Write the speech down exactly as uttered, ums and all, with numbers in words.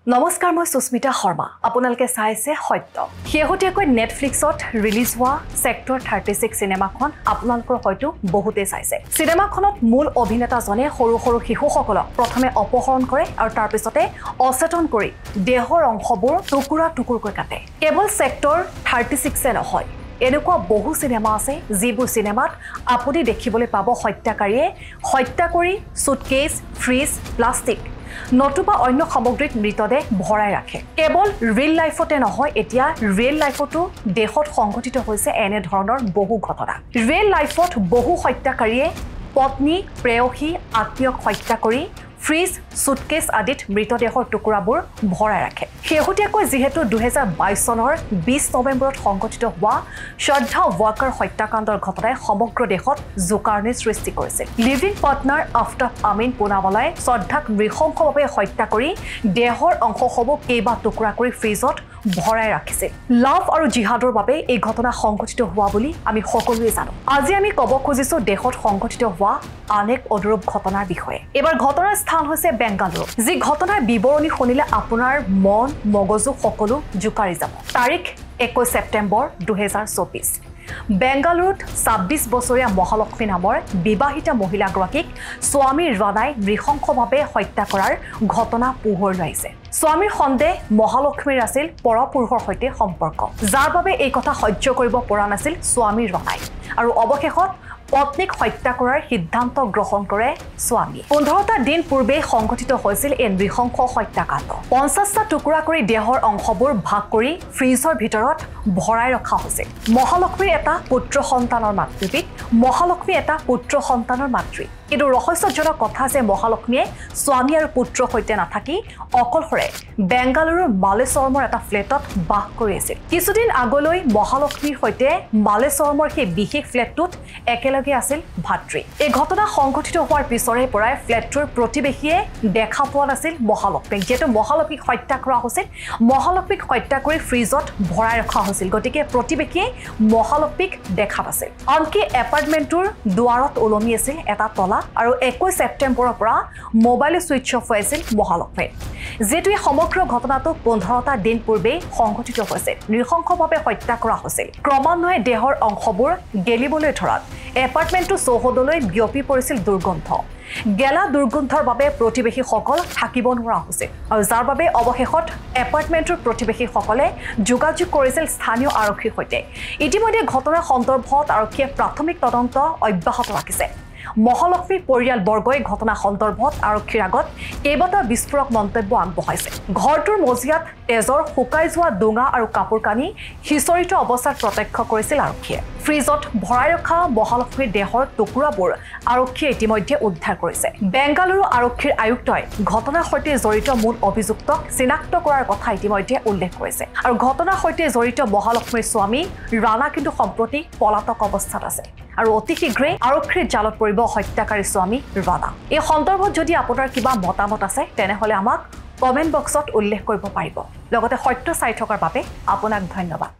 নমস্কাৰ মই সুস্মিতা শৰ্মা আপোনালোকে চাইছে সত্য শেহতীয়াকৈ নেটফ্লিক্সত ৰিলিজ হোৱা সেক্টৰ থাৰ্টি ছিক্স সিনেমাখন আপোনালোকৰ হয়তো বহুতে চাইছে সিনেমাখনত মূল অভিনেতাজনে সৰু সৰু শিশুসকলক প্ৰথমে অপহৰণ কৰে আৰু তাৰ পিছতে অচেতন কৰি দেহৰ অংশবোৰ টুকুৰা টুকুৰকৈ কাটে কেৱল সেক্টৰ থাৰ্টি ছিক্স এ নহয় এনেকুৱা বহু সিনেমা আছে যিবোৰ সিনেমাত আপুনি দেখিবলৈ পাব হত্যাকাৰীয়ে হত্যা কৰি সুটকেস ফ্ৰিজ প্লাষ্টিক নতুবা অন্য সামগ্ৰীত মৃতদেহ ভৰাই ৰাখে কেৱল ৰিয়েল লাইফতে নহয় এতিয়া ৰিয়েল লাইফতো দেহত সংঘটিত হৈছে এনে ধৰণৰ বহু ঘটনা ৰিয়েল লাইফত বহু হত্যাকাৰীয়ে পত্নী প্ৰেয়সী আত্মীয়ক হত্যা কৰি ফ্ৰিজ সুটকেস আদিত মৃতদেহৰ টুকুৰাবোৰ ভৰাই ৰাখে শেহতীয়াকৈ যিহেতু দুই হাজাৰ বাইছ চনৰ বিশ নৱেম্বৰত সংঘটিত হোৱা শ্ৰদ্ধা ৱাকাৰ হত্যাকাণ্ডৰ ঘটনাই সমগ্ৰ দেশত জোকাৰণিৰ সৃষ্টি কৰিছিল লিভিং পাৰ্টনাৰ আফতাব আমিন পুনাৱালাই শ্ৰদ্ধাক নৃশংসভাৱে হত্যা কৰি দেহৰ অংশসমূহ কেইবা টুকুৰা কৰি ফ্ৰিজত ভৰাই ৰাখিছিল লাভ আৰু জিহাদৰ বাবে এই ঘটনা সংঘটিত হোৱা বুলি আমি সকলোৱে জানো আজি আমি ক'ব খুজিছো দেশত সংঘটিত হোৱা অনেক অনুৰূপ ঘটনাৰ বিষয়ে এবাৰ ঘটনাৰ স্থান হৈছে বেংগালুৰু যি ঘটনাৰ বিৱৰণী শুনিলে আপোনাৰ মন মগজু সকলো জুকাৰি যাব তাৰিখ একৈশ ছেপ্টেম্বৰ দুই হাজাৰ চৌবিশ বেংগালুৰুত ছাব্বিছ বছৰীয়া মহালক্ষ্মী নামৰ বিবাহিতা মহিলাগৰাকীক স্বামী ৰাণাই নৃশংসভাৱে হত্যা কৰাৰ ঘটনা পোহৰলৈ আহিছে স্বামীৰ সন্দেহ মহালক্ষ্মীৰ আছিল পৰপুৰুষৰ সৈতে সম্পৰ্ক যাৰ বাবে এই কথা সহ্য কৰিব পৰা নাছিল স্বামী ৰাণাই আৰু অৱশেষত পত্নীক হত্যা কৰাৰ সিদ্ধান্ত গ্ৰহণ কৰে স্বামী পোন্ধৰটা দিন পূৰ্বে সংঘটিত হৈছিল এই নৃশংস হত্যাকাণ্ড পঞ্চাছটা টুকুৰা কৰি দেহৰ অংশবোৰ ভাগ কৰি ফ্ৰিজৰ ভিতৰত ভৰাই ৰখা হৈছিল মহালক্ষ্মীৰ এটা পুত্ৰ সন্তানৰ মাতৃপিত মহালক্ষ্মী এটা পুত্ৰ সন্তানৰ মাতৃ কিন্তু ৰহস্যজনক কথা যে মহালক্ষ্মীয়ে স্বামী আৰু পুত্ৰৰ সৈতে নাথাকি অকলশৰে বেংগালুৰুৰ মালেশ্বৰমৰ এটা ফ্লেটত বাস কৰি আছিল কিছুদিন আগলৈ মহালক্ষ্মীৰ সৈতে মালেশ্বৰমৰ সেই বিশেষ ফ্লেটটোত একেলগে আছিল ভাতৃ এই ঘটনা সংঘটিত হোৱাৰ পিছৰে পৰাই ফ্লেটটোৰ প্ৰতিবেশীয়ে দেখা পোৱা নাছিল মহালক্ষ্মীক যেটো মহালক্ষ্মীক হত্যা কৰা হৈছিল মহালক্ষ্মীক হত্যা কৰি ফ্ৰিজত ভৰাই ৰখা হৈছিল গতিকে প্ৰতিবেশীয়ে মহালক্ষ্মীক দেখা নাছিল আনকি এপাৰ্টমেণ্টৰ দুৱাৰত ওলমি আছিল এটা তলা আৰু একৈশ ছেপ্টেম্বৰৰ পৰা মোবাইল সুইচ অফ হৈছিল মহালক্ষ্মীৰ যেটো সমগ্ৰ ঘটনাটো পোন্ধৰটা দিন পূৰ্বে সংঘটিত হৈছিল নৃশংসভাৱে হত্যা কৰা হৈছিল ক্ৰমান্বয়ে দেহৰ অংশবোৰ গেলিবলৈ ধৰাত এপাৰ্টমেণ্টটো চৌহদলৈ বিয়পি পৰিছিল দুৰ্গন্ধ গেলা দুৰ্গন্ধৰ বাবে প্ৰতিবেশীসকল থাকিব নোৱাৰা হৈছিল আৰু যাৰ বাবে অৱশেষত এপাৰ্টমেণ্টৰ প্ৰতিবেশীসকলে যোগাযোগ কৰিছিল স্থানীয় আৰক্ষীৰ সৈতে ইতিমধ্যে ঘটনাৰ সন্দৰ্ভত আৰক্ষীয়ে প্ৰাথমিক তদন্ত অব্যাহত ৰাখিছে মহালক্ষ্মীৰ পৰিয়াল বৰ্গই ঘটনা সন্দৰ্ভত আৰক্ষীৰ আগত কেইবাটাও বিস্ফোৰক মন্তব্য আগবঢ়াইছে ঘৰটোৰ মজিয়াত তেজৰ শুকাই যোৱা ডোঙা আৰু কাপোৰ কানি হিচৰিত অৱস্থাত প্ৰত্যক্ষ কৰিছিল আৰক্ষীয়ে ফ্ৰিজত ভৰাই ৰখা মহালক্ষ্মীৰ দেহৰ টুকুৰাবোৰ আৰক্ষীয়ে ইতিমধ্যে উদ্ধাৰ কৰিছে বেংগালুৰু আৰক্ষীৰ আয়ুক্তই ঘটনাৰ সৈতে জড়িত মূল অভিযুক্তক চিনাক্ত কৰাৰ কথা ইতিমধ্যে উল্লেখ কৰিছে আৰু ঘটনাৰ সৈতে জড়িত মহালক্ষ্মীৰ স্বামী ৰাণা কিন্তু সম্প্ৰতি পলাতক অৱস্থাত আছে আৰু অতি শীঘ্ৰে আৰক্ষীৰ জালত পৰিব হত্যাকাৰী স্বামী ৰাণা এই সন্দৰ্ভত যদি আপোনাৰ কিবা মতামত আছে তেনেহলে আমাক কমেন্ট বক্সত উল্লেখ কৰিব পাৰিব লগতে সত্য চাই থকাৰ বাবে আপোনাক ধন্যবাদ